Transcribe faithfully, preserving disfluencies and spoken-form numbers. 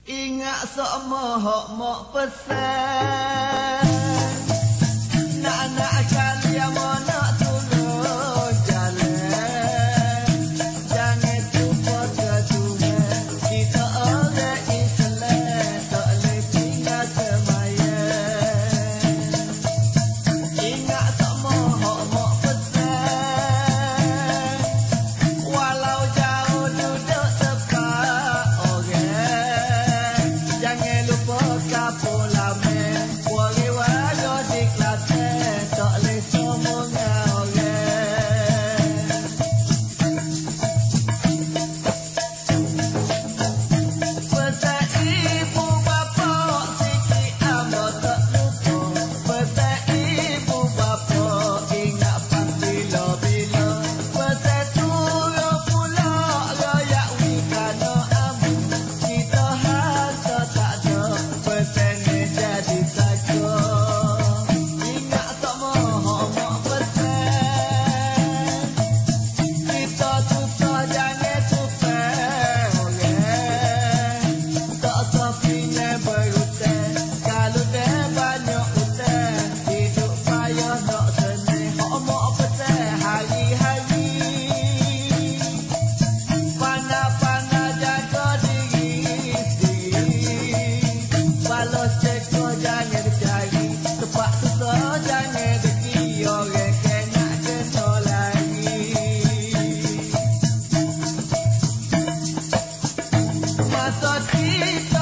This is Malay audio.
Ingat semua hok mok pesan. Nak-nak kalian mau nak turun jalan. Jangan lupa ke Tuhan. Kita orang Islam tak boleh tinggal semayan. Ingat semua hok mok pesan. Walau jauh duduk tepat orang. Jangan lupa kapur lamen. Wari-wari di Kelantan tak boleh somongan orang. Pesan ibu bapa sikit amat tak lupa. Pesan ibu bapa ingat pas bila-bila. Pesan turun pula royak wikana amu. Kita harta tak ada. Pesan ni jadi saja. Ingat semua hok pesan. Kita susah jangan susah orang. Tak sepinya berhutang. Kalau dah banyak hutang, hidup payah nak senang. Hok pesan hari-hari. Pandai-pandai jaga diri sendiri. Balas ceko jangan dicari. Tempat susah jangan deki. Orang kena kena lagi. Masa kita